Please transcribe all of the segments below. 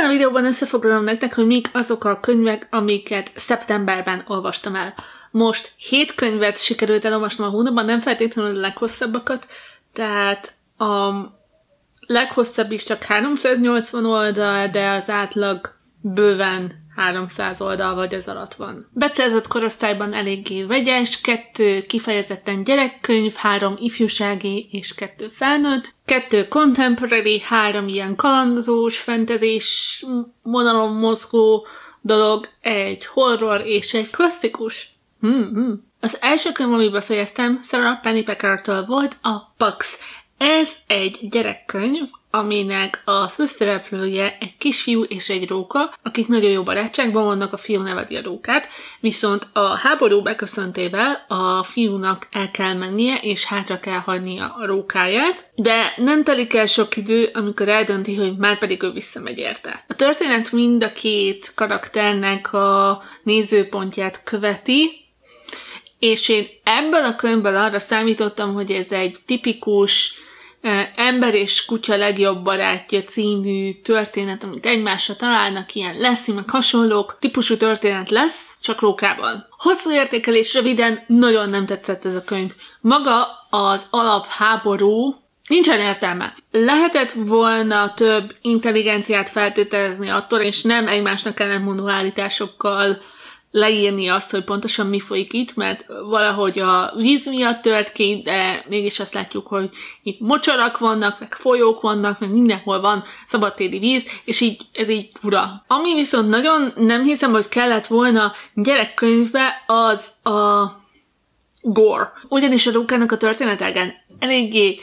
a videóban összefoglalom nektek, hogy mik azok a könyvek, amiket szeptemberben olvastam el. Most 7 könyvet sikerült elolvasnom a hónapban, nem feltétlenül a leghosszabbakat, tehát a leghosszabb is csak 380 oldal, de az átlag bőven 300 oldal vagy az alatt van. Becélzott korosztályban eléggé vegyes, 2 kifejezetten gyerekkönyv, 3 ifjúsági és 2 felnőtt, 2 contemporary, 3 ilyen kalandozós, fentezés, vonalon mozgó dolog, egy horror és egy klasszikus. Az első könyv, amit befejeztem, Sarah Pennypackertől volt a Pucks. Ez egy gyerekkönyv, aminek a főszereplője egy kisfiú és egy róka, akik nagyon jó barátságban vannak, a fiú neveli a rókát, viszont a háború beköszöntével a fiúnak el kell mennie, és hátra kell hagynia a rókáját, de nem telik el sok idő, amikor eldönti, hogy már pedig ő visszamegy érte. A történet mind a 2 karakternek a nézőpontját követi, és én ebből a könyvből arra számítottam, hogy ez egy tipikus Ember és kutya legjobb barátja című történet, amit egymásra találnak, ilyen Lassie meg hasonlók típusú történet lesz, csak rókában. Hosszú értékelés röviden, nagyon nem tetszett ez a könyv. Maga az alapháború nincsen értelme. Lehetett volna több intelligenciát feltételezni attól, és nem egymásnak ellentmondó állításokkal leírni azt, hogy pontosan mi folyik itt, mert valahogy a víz miatt tört ki, de mégis azt látjuk, hogy itt mocsarak vannak, meg folyók vannak, meg mindenhol van szabadtéri víz, és így ez így fura. Ami viszont nagyon nem hiszem, hogy kellett volna gyerekkönyvbe, az a gore. Ugyanis a rókának a történetegen eléggé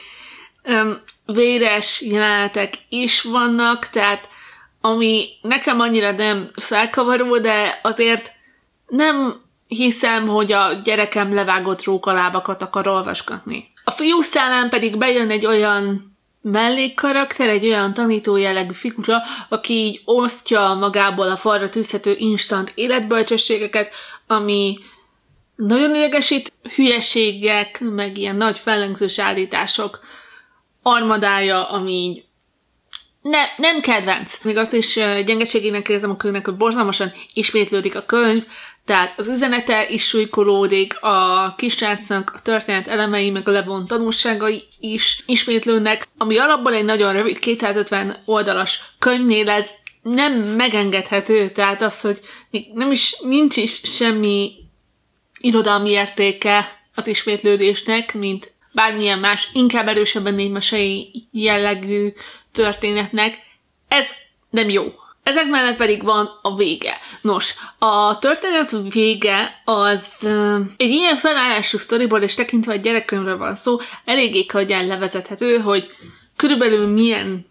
véres jelenetek is vannak, tehát ami nekem annyira nem felkavaró, de azért nem hiszem, hogy a gyerekem levágott rókalábakat akar olvasgatni. A fiú szállán pedig bejön egy olyan mellékkarakter, egy olyan tanító jellegű figura, aki így osztja magából a falra tűzhető instant életbölcsességeket, ami nagyon idegesít, hülyeségek, meg ilyen nagy fellengzős állítások armadája, ami így nem kedvenc. Még azt is gyengeségének érzem a könyvnek, hogy borzalmasan ismétlődik a könyv, tehát az üzenete is súlykolódik, a kisrácnak a történet elemei, meg a levont tanulságai is ismétlődnek, ami alapból egy nagyon rövid, 250 oldalas könyvnél ez nem megengedhető, tehát az, hogy nincs is semmi irodalmi értéke az ismétlődésnek, mint bármilyen más, inkább erősebben népmesei jellegű történetnek, ez nem jó. Ezek mellett pedig van a vége. Nos, a történet vége az egy ilyen felállású sztoriból, és tekintve egy gyerekkönyvről van szó, eléggé könnyen levezethető, hogy körülbelül milyen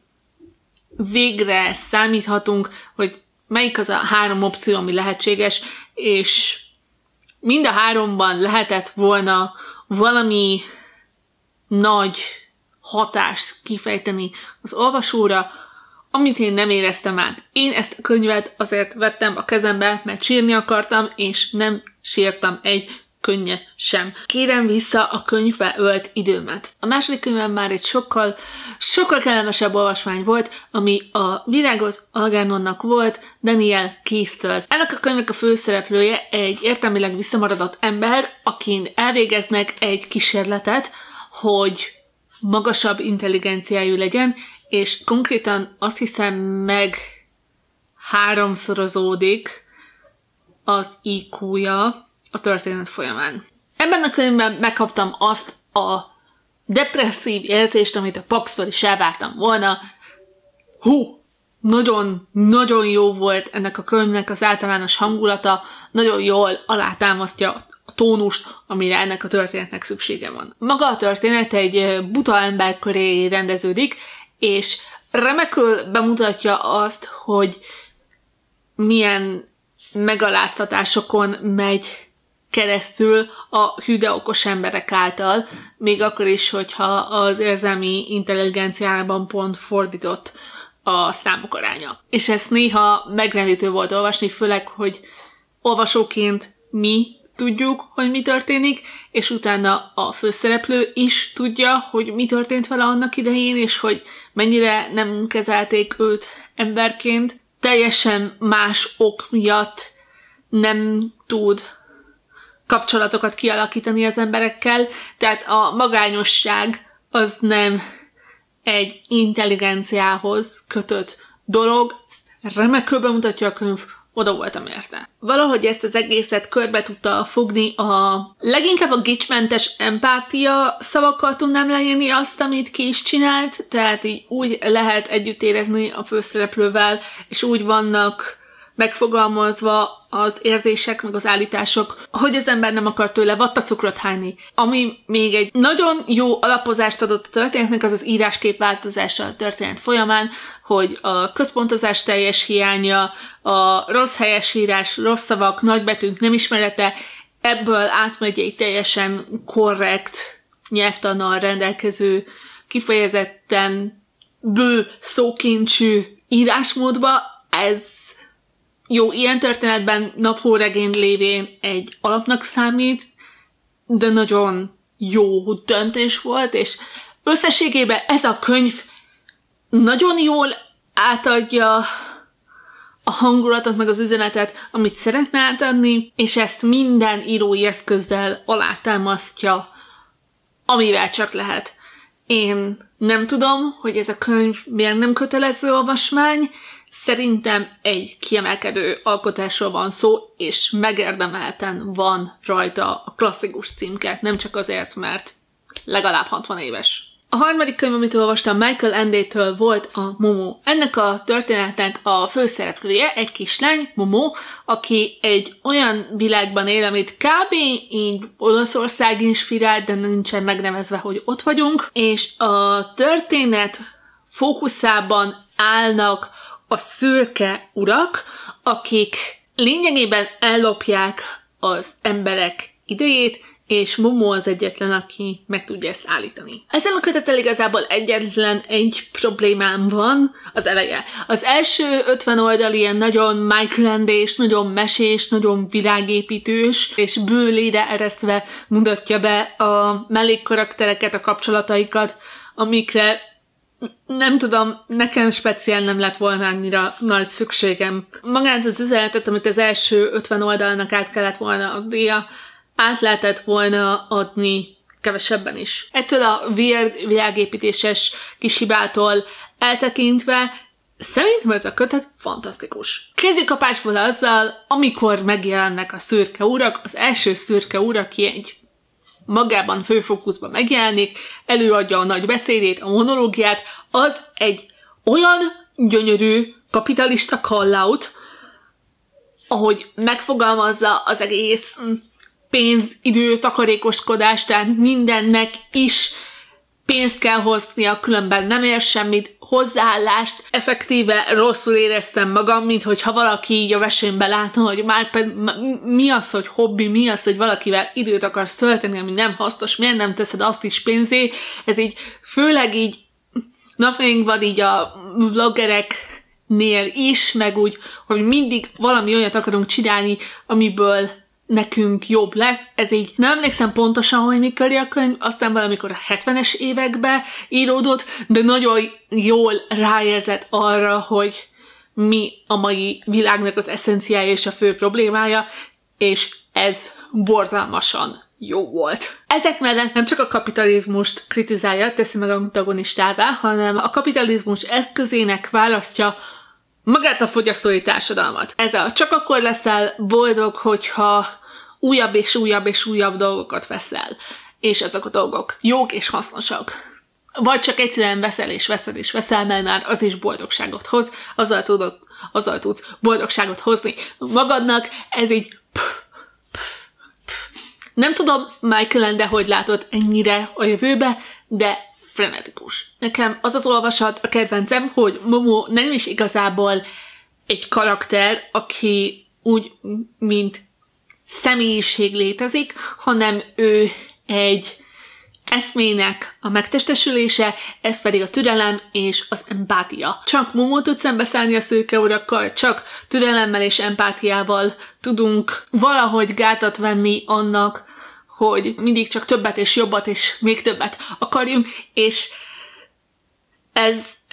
végre számíthatunk, hogy melyik az a 3 opció, ami lehetséges, és mind a 3-ban lehetett volna valami nagy hatást kifejteni az olvasóra, amit én nem éreztem át. Én ezt a könyvet azért vettem a kezembe, mert sírni akartam, és nem sírtam egy könnyet sem. Kérem vissza a könyvbe ölt időmet. A második könyvem már egy sokkal kellemesebb olvasmány volt, ami a Virágot Algernonnak volt, Daniel Keyes-től. Ennek a könyvnek a főszereplője egy értelmileg visszamaradott ember, akin elvégeznek egy kísérletet, hogy magasabb intelligenciájú legyen, és konkrétan azt hiszem meg 3-szorozódik az IQ-ja a történet folyamán. Ebben a könyvben megkaptam azt a depresszív érzést, amit a Pucks-tól is elvártam volna. Nagyon jó volt ennek a könyvnek az általános hangulata, nagyon jól alátámasztja a tónust, amire ennek a történetnek szüksége van. Maga a történet egy buta ember köré rendeződik, és remekül bemutatja azt, hogy milyen megaláztatásokon megy keresztül a hű de okos emberek által, még akkor is, hogyha az érzelmi intelligenciában pont fordított a számok aránya. És ezt néha megrendítő volt olvasni, főleg, hogy olvasóként mi tudjuk, hogy mi történik, és utána a főszereplő is tudja, hogy mi történt vele annak idején, és hogy mennyire nem kezelték őt emberként. teljesen más ok miatt nem tud kapcsolatokat kialakítani az emberekkel, tehát a magányosság az nem egy intelligenciához kötött dolog, ezt remekül bemutatja a könyv, oda voltam érte. Valahogy ezt az egészet körbe tudta fogni, leginkább a gicsmentes empátia szavakkal tudnám leírni azt, amit ki is csinált, tehát így úgy lehet együtt érezni a főszereplővel, és úgy vannak megfogalmazva az érzések, meg az állítások, hogy az ember nem akar tőle vattacukrot hányni. Ami még egy nagyon jó alapozást adott a történetnek, az az íráskép változása a történet folyamán, hogy a központozás teljes hiánya, a rossz helyesírás, rossz szavak, nagybetűk nem ismerete, ebből átmegy egy teljesen korrekt nyelvtannal rendelkező, kifejezetten bő szókincsű írásmódba. Ez jó, ilyen történetben naplóregény lévén egy alapnak számít, de nagyon jó döntés volt, és összességében ez a könyv nagyon jól átadja a hangulatot, meg az üzenetet, amit szeretne átadni, és ezt minden írói eszközzel alátámasztja, amivel csak lehet. Én nem tudom, hogy ez a könyv miért nem kötelező olvasmány, szerintem egy kiemelkedő alkotásról van szó, és megérdemelten van rajta a klasszikus címke, nem csak azért, mert legalább 60 éves. A harmadik könyv, amit olvastam, Michael Ende-től volt a Momo. Ennek a történetnek a főszereplője egy kislány, Momo, aki egy olyan világban él, amit kb. Így Olaszország inspirált, de nincsen megnevezve, hogy ott vagyunk, és a történet fókuszában állnak a szürke urak, akik lényegében ellopják az emberek idejét, és Momo az egyetlen, aki meg tudja ezt állítani. Ezen a kötettel igazából egyetlen egy problémám van, az eleje. Az első 50 oldal ilyen nagyon Michael Ende-s, nagyon mesés, nagyon világépítős, és bőlére eresztve mutatja be a mellékkaraktereket, a kapcsolataikat, amikre nem tudom, nekem speciál nem lett volna annyira nagy szükségem. Magát az üzenetet, amit az első 50 oldalnak át kellett volna adnia, át lehetett volna adni kevesebben is. Ettől a weird világépítéses kis hibától eltekintve szerintem ez a kötet fantasztikus. Kézikapásból azzal, amikor megjelennek a szürke urak, az első szürke úr, aki egy magában főfókuszban megjelenik, előadja a nagy beszédét, a monológiát, az egy olyan gyönyörű kapitalista call-out, ahogy megfogalmazza az egész pénz, idő, takarékoskodás, tehát mindennek is pénzt kell hoznia, különben nem ér semmit, hozzáállást. Effektíve rosszul éreztem magam, mint hogyha valaki így a vesémben látna, hogy már mi az, hogy hobbi, mi az, hogy valakivel időt akarsz tölteni, ami nem hasznos, miért nem teszed azt is pénzé. Ez így főleg így napjainkban így a vloggereknél is, meg úgy, hogy mindig valami olyat akarunk csinálni, amiből nekünk jobb lesz. Ez így nem emlékszem pontosan, hogy mikor a könyv, aztán valamikor a 70-es években íródott, de nagyon jól ráérzett arra, hogy mi a mai világnak az eszenciája és a fő problémája, és ez borzalmasan jó volt. Ezek mellett nem csak a kapitalizmust kritizálja, teszi meg antagonistává, hanem a kapitalizmus eszközének választja magát a fogyasztói társadalmat. Ez a csak akkor leszel boldog, hogyha újabb és újabb és újabb dolgokat veszel. És ezek a dolgok jók és hasznosak. Vagy csak egyszerűen veszel és veszel és veszel, mert már az is boldogságot hoz, azzal tudsz boldogságot hozni magadnak. Ez így... Nem tudom, Michael Ende hogy látott ennyire a jövőbe, de frenetikus. Nekem az az olvasat a kedvencem, hogy Momo nem is igazából egy karakter, aki úgy, mint személyiség létezik, hanem ő egy eszmének a megtestesülése, ez pedig a türelem és az empátia. Csak Momo tud szembeszállni a szőke urakkal, csak türelemmel és empátiával tudunk valahogy gátat venni annak, hogy mindig csak többet és jobbat és még többet akarjunk, és ez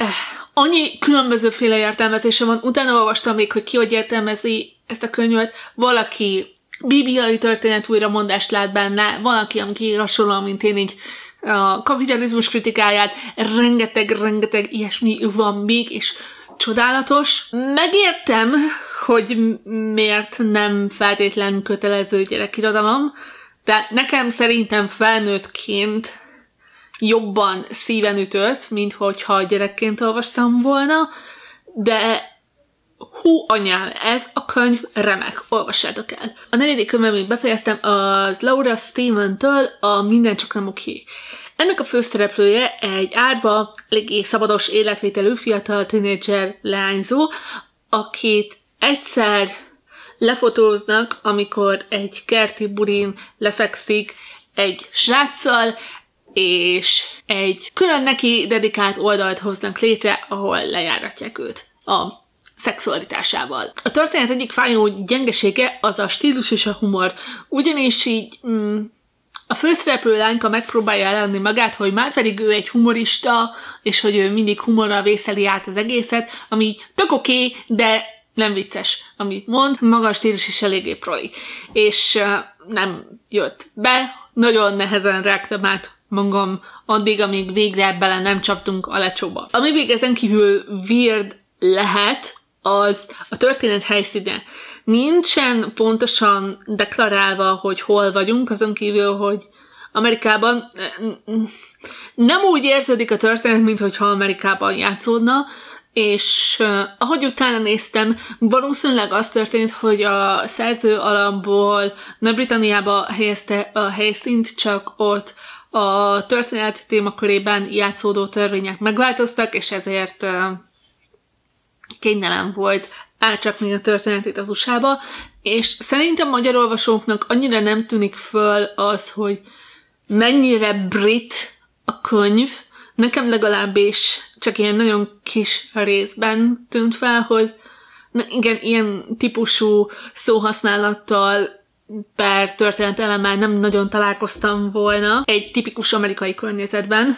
annyi különbözőféle értelmezése van, utána olvastam még, hogy ki hogy értelmezi ezt a könyvet, valaki bibliai történet újramondást lát benne, valaki, aki hasonlóan, mint én így a kapitalizmus kritikáját, rengeteg ilyesmi van még, és csodálatos. Megértem, hogy miért nem feltétlen kötelező gyerekirodalom, de nekem szerintem felnőttként jobban szíven ütött, mint hogyha gyerekként olvastam volna, de hú anyám, ez a könyv remek, olvassátok el. A 4. könyv, amit befejeztem, az Laura Steven-től a Minden csak nem oké. Ennek a főszereplője egy árva, eléggé szabados életvételű fiatal tínédzser leányzó, akit egyszer lefotóznak, amikor egy kerti burin lefekszik egy sráccal, és egy külön neki dedikált oldalt hoznak létre, ahol lejáratják őt a szexualitásával. A történet egyik fájó gyengesége az a stílus és a humor. Ugyanis így a főszereplő lányka megpróbálja eladni magát, hogy már pedig ő egy humorista, és hogy ő mindig humorral vészeli át az egészet, ami így tök oké, de nem vicces, amit mond, maga a stílus is eléggé proli. És nem jött be, nagyon nehezen rágtam át magam addig, amíg végre bele nem csaptunk a lecsóba. Ami még ezen kívül weird lehet, az a történet helyszíne. Nincsen pontosan deklarálva, hogy hol vagyunk, azon kívül, hogy Amerikában nem úgy érződik a történet, mintha Amerikában játszódna, és ahogy utána néztem, valószínűleg az történt, hogy a szerző alapból Nagy-Britanniába helyezte a helyszínt, csak ott a történet témakörében játszódó törvények megváltoztak, és ezért kényelem volt átrakni a történetét az USA-ba, és szerintem magyar olvasóknak annyira nem tűnik föl az, hogy mennyire brit a könyv. Nekem legalábbis csak ilyen nagyon kis részben tűnt fel, hogy igen, ilyen típusú szóhasználattal per történetelemmel nem nagyon találkoztam volna egy tipikus amerikai környezetben,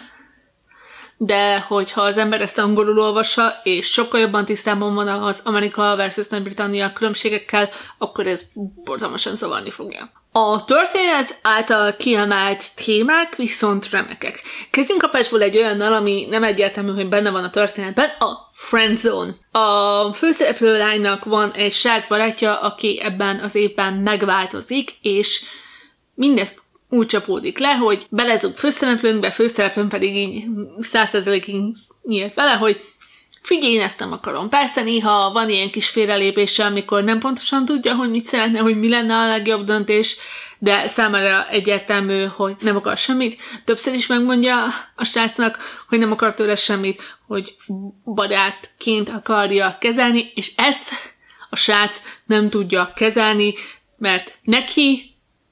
de hogyha az ember ezt angolul olvassa, és sokkal jobban tisztában van az Amerika versus Nagy-Britannia különbségekkel, akkor ez borzalmasan zavarni fogja. A történet által kiemelt témák viszont remekek. Kezdjünk kapásból egy olyannal, ami nem egyértelmű, hogy benne van a történetben, a friendzone. A főszereplő lánynak van egy srác barátja, aki ebben az évben megváltozik, és mindezt úgy csapódik le, hogy belezug főszereplőnkbe, főszereplőn pedig így 100%-ig nyílt vele, hogy figyelj, én ezt nem akarom. Persze néha van ilyen kis félrelépése, amikor nem pontosan tudja, hogy mit szeretne, hogy mi lenne a legjobb döntés, de számára egyértelmű, hogy nem akar semmit. Többször is megmondja a srácnak, hogy nem akar tőle semmit, hogy barátként akarja kezelni, és ezt a srác nem tudja kezelni, mert neki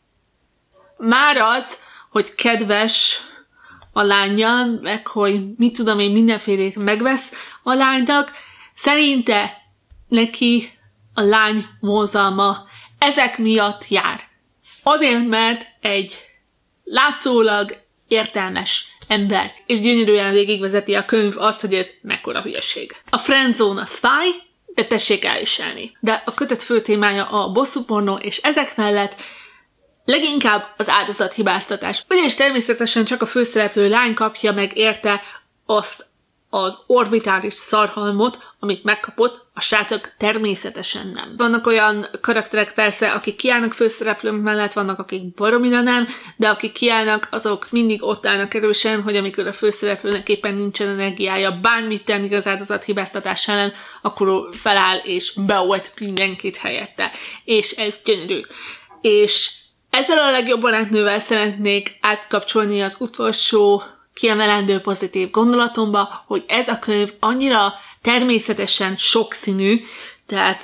már az, hogy kedves a lánnyal, meg hogy mit tudom én, mindenfélét megvesz a lánynak, szerinte neki a lány mozalma ezek miatt jár. Azért, mert egy látszólag értelmes embert, és gyönyörűen végigvezeti a könyv azt, hogy ez mekkora hülyeség. A friendzone az fáj, de tessék elviselni. De a kötet fő témája a bosszúpornó, és ezek mellett leginkább az áldozathibáztatás. Ugyanis természetesen csak a főszereplő lány kapja meg érte azt az orbitális szarhalmot, amit megkapott, a srácok természetesen nem. Vannak olyan karakterek persze, akik kiállnak főszereplő mellett, vannak akik baromira nem, de akik kiállnak, azok mindig ott állnak erősen, hogy amikor a főszereplőnek éppen nincsen energiája bármit tenni az áldozathibáztatás ellen, akkor ő feláll és beolt mindenkit helyette. És ez gyönyörű. És ezzel a legjobb barátnővel szeretnék átkapcsolni az utolsó kiemelendő pozitív gondolatomba, hogy ez a könyv annyira természetesen sokszínű, tehát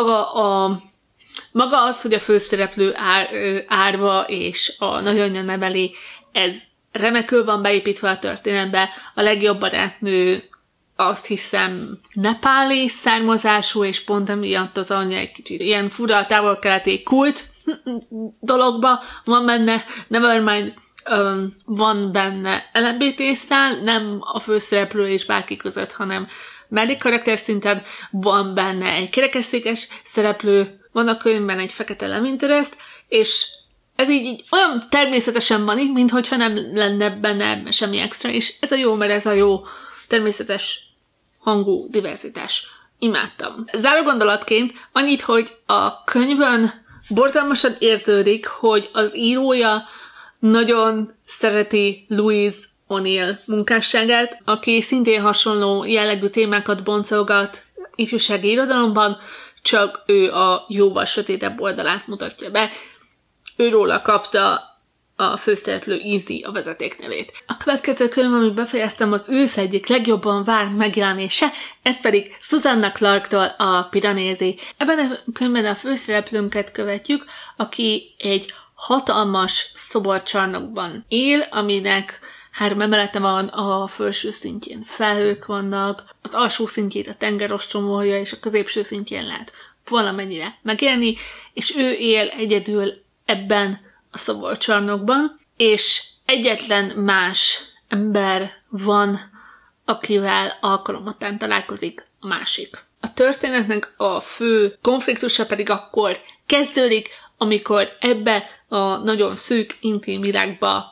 maga az, hogy a főszereplő árva és a nagyanyja neveli, ez remekül van beépítve a történetbe. A legjobb barátnő azt hiszem nepáli származású, és pont emiatt az anyja egy kicsit ilyen fura távol-keleti kult dologba van benne, nevermind, van benne LMBT szál, nem a főszereplő és bárki között, hanem mellékkarakter szinten, van benne egy kerekesszékes szereplő, van a könyvben egy fekete love interest, és ez így olyan természetesen van itt, mintha nem lenne benne semmi extra, és ez a jó, mert ez a jó természetes hangú diverzitás. Imádtam. Záró gondolatként annyit, hogy a könyvön borzalmasan érződik, hogy az írója nagyon szereti Louise O'Neill munkásságát, aki szintén hasonló jellegű témákat boncolgat ifjúsági irodalomban, csak ő a jóval sötétebb oldalát mutatja be. Őróla kapta a főszereplő Easy a vezetéknevét. A következő könyv, amit befejeztem, az ősz egyik legjobban várt megjelenése, ez pedig Susanna Clarke-tól a Piranesi. Ebben a könyvben a főszereplőnket követjük, aki egy hatalmas szoborcsarnokban él, aminek 3 emelete van, a felső szintjén felhők vannak, az alsó szintjét a tenger ostromolja, és a középső szintjén lehet valamennyire megélni, és ő él egyedül ebben a szoborcsarnokban, és egyetlen más ember van, akivel alkalomattán találkozik a másik. A történetnek a fő konfliktusa pedig akkor kezdődik, amikor ebbe a nagyon szűk, intim világba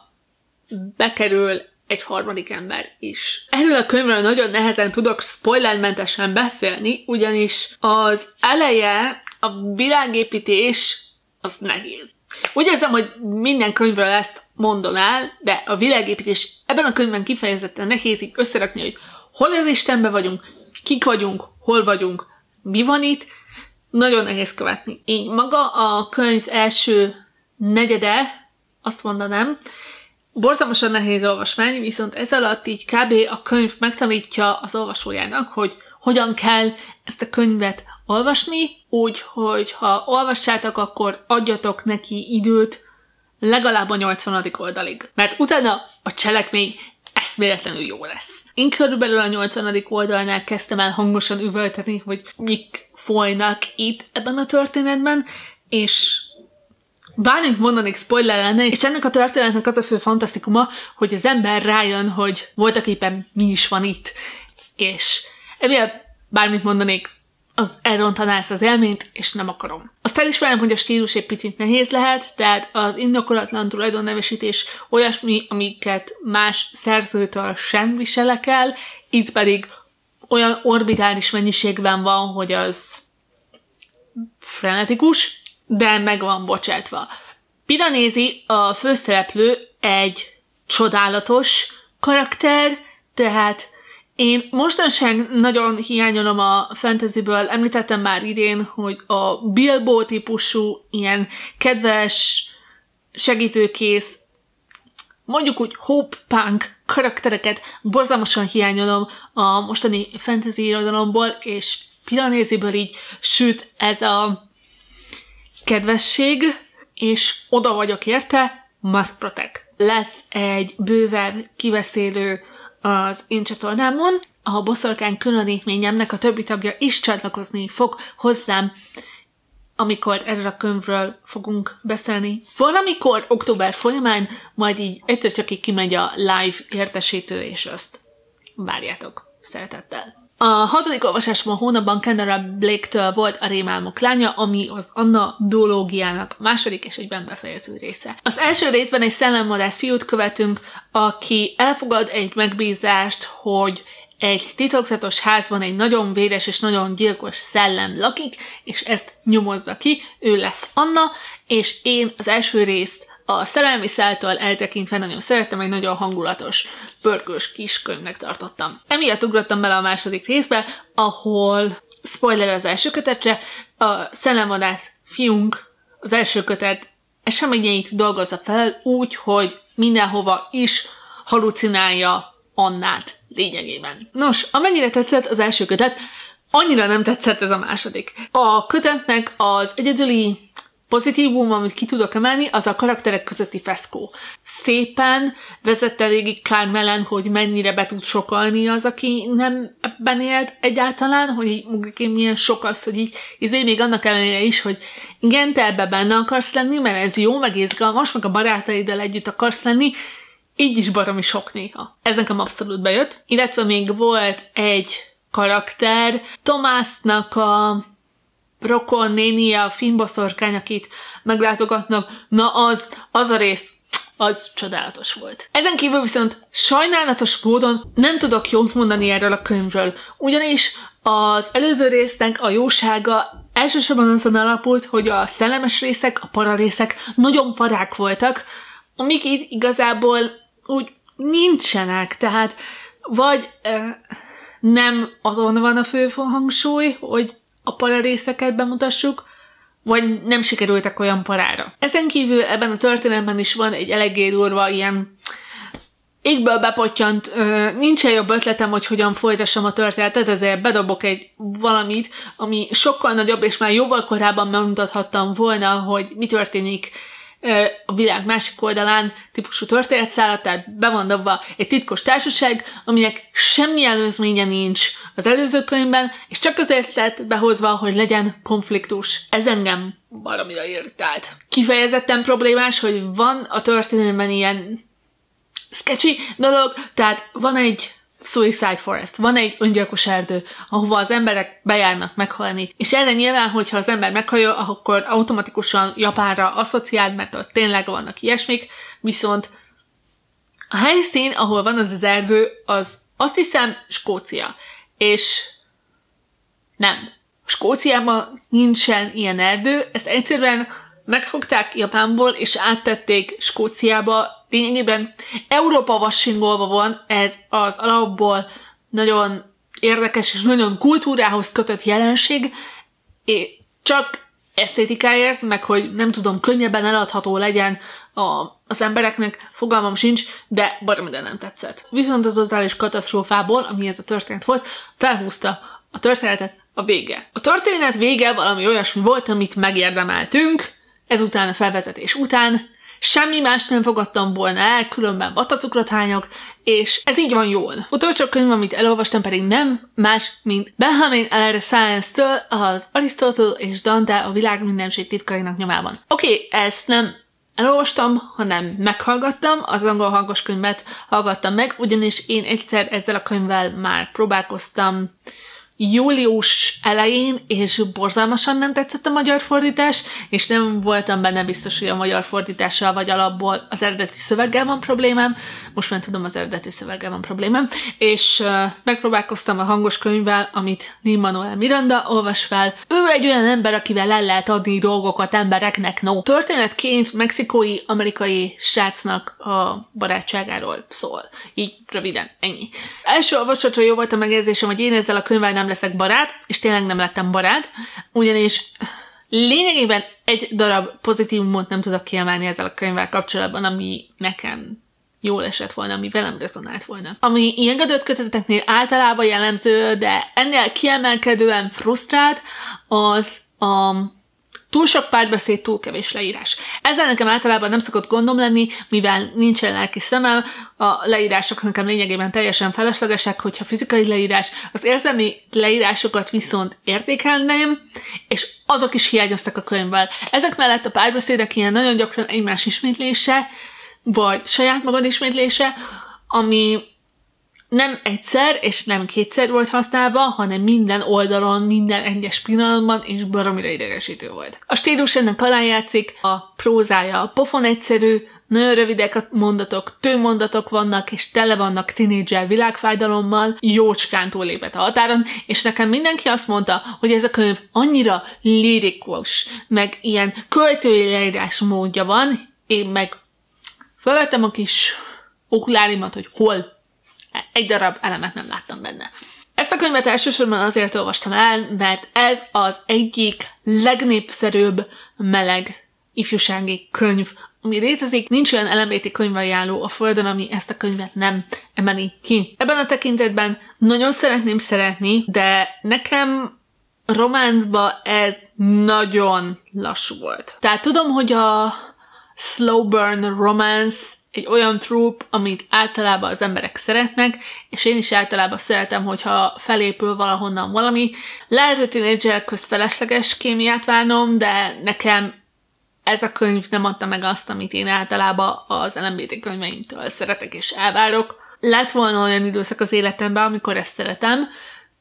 bekerül egy harmadik ember is. Erről a könyvről nagyon nehezen tudok spoilermentesen beszélni, ugyanis az eleje, a világépítés az nehéz. Úgy érzem, hogy minden könyvről ezt mondom el, de a világépítés ebben a könyvben kifejezetten nehéz így összerakni, hogy hol az Istenben vagyunk, kik vagyunk, hol vagyunk, mi van itt, nagyon nehéz követni. Így maga a könyv első negyede, azt mondanám, borzalmasan nehéz olvasmány, viszont ez alatt így kb. A könyv megtanítja az olvasójának, hogy hogyan kell ezt a könyvet olvasni, úgyhogy ha olvassátok, akkor adjatok neki időt legalább a 80. oldalig. Mert utána a cselekmény eszméletlenül jó lesz. Én körülbelül a 80. oldalnál kezdtem el hangosan üvölteni, hogy mik folynak itt ebben a történetben, és bármint mondanék spoiler lenne, és ennek a történetnek az a fő fantasztikuma, hogy az ember rájön, hogy voltak éppen mi is van itt. És emiatt bármit mondanék, az elrontaná ezt az élményt, és nem akarom. Azt elismerem, hogy a stílus egy picit nehéz lehet, tehát az indokolatlan tulajdonnevesítés olyasmi, amiket más szerzőtől sem viselek el, itt pedig olyan orbitális mennyiségben van, hogy az frenetikus, de meg van bocsátva. Piranesi, a főszereplő, egy csodálatos karakter, tehát én mostanság nagyon hiányolom a fantasyből, említettem már idén, hogy a Bilbo típusú, ilyen kedves, segítőkész, mondjuk úgy hope punk karaktereket borzalmasan hiányolom a mostani fantasy irodalomból, és Piranésiből így süt ez a kedvesség, és oda vagyok érte, must protect. Lesz egy bővebb kiveszélő az én csatornámon, a boszorkány különítményemnek a többi tagja is csatlakozni fog hozzám, amikor erről a könyvről fogunk beszélni. Valamikor október folyamán majd így egyszer csak így kimegy a live értesítő, és azt várjátok szeretettel. A 6. olvasásom a hónapban Kendra Blake-től volt a Rémálmok lánya, ami az Anna duológiának a második és egyben befejező része. Az első részben egy szellemvadász fiút követünk, aki elfogad egy megbízást, hogy egy titokzatos házban egy nagyon véres és nagyon gyilkos szellem lakik, és ezt nyomozza ki, ő lesz Anna, és én az első részt a szerelmi száltól eltekintve nagyon szerettem, egy nagyon hangulatos, pörgős kis könyvnek tartottam. Emiatt ugrottam bele a második részbe, ahol, spoiler az első kötetre, a szellemvadász fiunk az első kötet eseményeit dolgozza fel úgy, hogy mindenhova is halucinálja Annát lényegében. Nos, amennyire tetszett az első kötet, annyira nem tetszett ez a második. A kötetnek az egyedüli pozitívum, amit ki tudok emelni, az a karakterek közötti feszkó. Szépen vezette végig Carmelen, hogy mennyire be tud sokalni az, aki nem ebben élt egyáltalán, hogy így milyen sok az, hogy így még annak ellenére is, hogy igen, te ebben benne akarsz lenni, mert ez jó, meg izgalmas, meg a barátaiddal együtt akarsz lenni, így is baromi sok néha. Ez nekem abszolút bejött. Illetve még volt egy karakter. Thomasnak a rokon nénie, a fényboszorkány, akit meglátogatnak, na az a rész, az csodálatos volt. Ezen kívül viszont sajnálatos módon nem tudok jót mondani erről a könyvről, ugyanis az előző résznek a jósága elsősorban azon alapult, hogy a szellemes részek, a pararészek nagyon parák voltak, amik itt igazából úgy nincsenek, tehát vagy nem azon van a fő hangsúly, hogy a pararészeket bemutassuk, vagy nem sikerültek olyan parára. Ezen kívül ebben a történetben is van egy eléggé durva ilyen égből bepottyant, nincsen jobb ötletem, hogy hogyan folytassam a történetet, ezért bedobok egy valamit, ami sokkal nagyobb, és már jóval korábban megmutathattam volna, hogy mi történik a világ másik oldalán típusú történetszállat, tehát be van dobva egy titkos társaság, aminek semmi előzménye nincs az előző könyvben, és csak azért lett behozva, hogy legyen konfliktus. Ez engem baromira irritált. Kifejezetten problémás, hogy van a történetben ilyen sketchy dolog, tehát van egy Suicide Forest, van egy öngyilkos erdő, ahova az emberek bejárnak meghalni, és erre nyilván, hogyha az ember meghallja, akkor automatikusan Japánra asszociál, mert ott tényleg vannak ilyesmik, viszont a helyszín, ahol van az erdő, az azt hiszem Skócia, és nem. Skóciában nincsen ilyen erdő, ezt egyszerűen megfogták Japánból, és áttették Skóciába. Lényegében Európa vassingolva van, ez az alapból nagyon érdekes és nagyon kultúrához kötött jelenség, és csak esztétikáért, meg hogy nem tudom, könnyebben eladható legyen az embereknek, fogalmam sincs, de baromira nem tetszett. Viszont az totális katasztrófából, ami ez a történet volt, felhúzta a történetet a vége. A történet vége valami olyasmi volt, amit megérdemeltünk, ezután a felvezetés után, semmi más nem fogadtam volna el, különben vattacukrot hányok, és ez így van jól. Utolsó könyv, amit elolvastam, pedig nem más, mint Benjamin L. Science-től az Arisztotle és Dante a világ mindenség titkainak nyomában. Oké, ezt nem elolvastam, hanem meghallgattam, az angol hangos könyvet hallgattam meg, ugyanis én egyszer ezzel a könyvvel már próbálkoztam július elején, és borzalmasan nem tetszett a magyar fordítás, és nem voltam benne biztos, hogy a magyar fordítással vagy alapból az eredeti szöveggel van problémám. Most már tudom, az eredeti szöveggel van problémám, és megpróbálkoztam a hangos könyvvel, amit Lin-Manuel Miranda olvas fel. Ő egy olyan ember, akivel el lehet adni dolgokat embereknek, no. Történetként mexikói-amerikai srácnak a barátságáról szól. Így röviden, ennyi. Első olvasatra jó volt a megérzésem, hogy én ezzel a könyvvel nem leszek barát, és tényleg nem lettem barát, ugyanis lényegében egy darab pozitívumot nem tudok kiemelni ezzel a könyvvel kapcsolatban, ami nekem jól esett volna, ami velem rezonált volna. Ami ilyen kötött köteteknél általában jellemző, de ennél kiemelkedően frusztrált, az a túl sok párbeszéd, túl kevés leírás. Ezzel nekem általában nem szokott gondom lenni, mivel nincsen lelki szemem, a leírások nekem lényegében teljesen feleslegesek, hogyha fizikai leírás, az érzelmi leírásokat viszont értékelném, és azok is hiányoztak a könyvvel. Ezek mellett a párbeszédek ilyen nagyon gyakran egymás ismétlése, vagy saját magad ismétlése, ami nem egyszer és nem kétszer volt használva, hanem minden oldalon, minden egyes pillanatban, és baromira idegesítő volt. A stílus ennek alá játszik, a prózája pofon egyszerű, nagyon rövidek a mondatok, tőmondatok vannak, és tele vannak tínédzser világfájdalommal, jócskán túllépett a határon, és nekem mindenki azt mondta, hogy ez a könyv annyira lirikus, meg ilyen költői leírás módja van, én meg felvettem a kis okulárimat, hogy hol. Egy darab elemet nem láttam benne. Ezt a könyvet elsősorban azért olvastam el, mert ez az egyik legnépszerűbb meleg ifjúsági könyv, ami létezik. Nincs olyan LMBT könyvajánló a Földön, ami ezt a könyvet nem emeli ki. Ebben a tekintetben nagyon szeretném szeretni, de nekem románcba ez nagyon lassú volt. Tehát tudom, hogy a slow burn romance egy olyan trope, amit általában az emberek szeretnek, és én is általában szeretem, hogyha felépül valahonnan valami. Lehet, hogy tínédzserek közt felesleges kémiát várnom, de nekem ez a könyv nem adta meg azt, amit én általában az LMBT könyveimtől szeretek és elvárok. Lett volna olyan időszak az életemben, amikor ezt szeretem,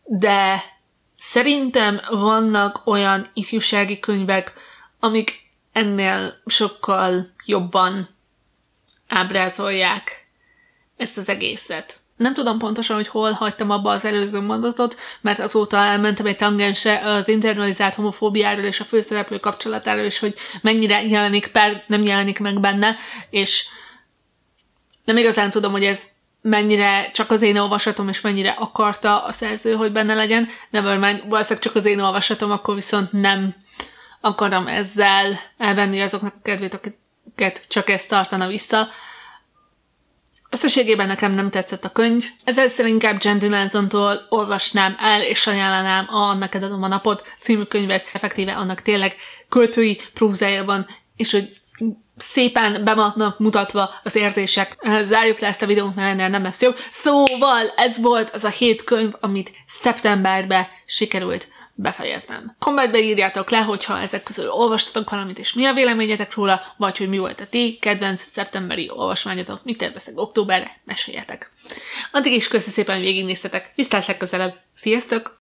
de szerintem vannak olyan ifjúsági könyvek, amik ennél sokkal jobban ábrázolják ezt az egészet. Nem tudom pontosan, hogy hol hagytam abba az előző mondatot, mert azóta elmentem egy tangensre az internalizált homofóbiáról és a főszereplő kapcsolatáról, és hogy mennyire nem jelenik meg benne, és nem igazán tudom, hogy ez mennyire csak az én olvasatom, és mennyire akarta a szerző, hogy benne legyen. Nevermind, valószínűleg csak az én olvasatom, akkor viszont nem akarom ezzel elvenni azoknak a kedvét, akiket csak ezt tartana vissza. Összességében nekem nem tetszett a könyv, ezzel inkább Jen Dilenzontól olvasnám el, és ajánlanám a Neked adom a napot című könyvet. Effektíve annak tényleg költői prózája van, és hogy szépen be vannak mutatva az érzések. Zárjuk le ezt a videót, mert ennél nem lesz jobb. Szóval ez volt az a 7 könyv, amit szeptemberben sikerült befejeznem. Kommentbe írjátok le, hogyha ezek közül olvastatok valamit, és mi a véleményetek róla, vagy hogy mi volt a ti kedvenc szeptemberi olvasmányotok, mit terveztek októberre, meséljetek. Addig is köszi szépen, hogy végignéztetek, viszlát legközelebb, sziasztok!